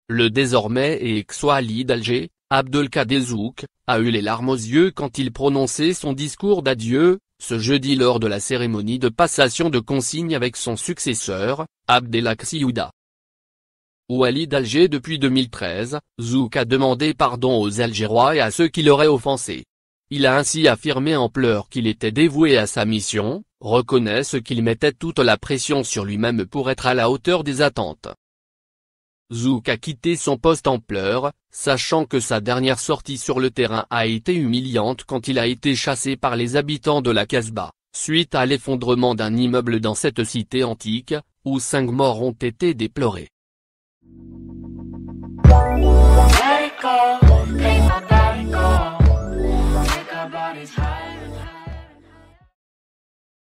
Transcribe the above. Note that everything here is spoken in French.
Le désormais ex-wali d'Alger, Abdelkader Zouk, a eu les larmes aux yeux quand il prononçait son discours d'adieu, ce jeudi lors de la cérémonie de passation de consigne avec son successeur, Abdelkader Ouda. Wali d'Alger depuis 2013, Zouk a demandé pardon aux Algérois et à ceux qui l'auraient offensé. Il a ainsi affirmé en pleurs qu'il était dévoué à sa mission, reconnaît qu'il mettait toute la pression sur lui-même pour être à la hauteur des attentes. Zouk a quitté son poste en pleurs, sachant que sa dernière sortie sur le terrain a été humiliante quand il a été chassé par les habitants de la Casbah, suite à l'effondrement d'un immeuble dans cette cité antique, où 5 morts ont été déplorés. Let it go, make my body go, make our bodies high.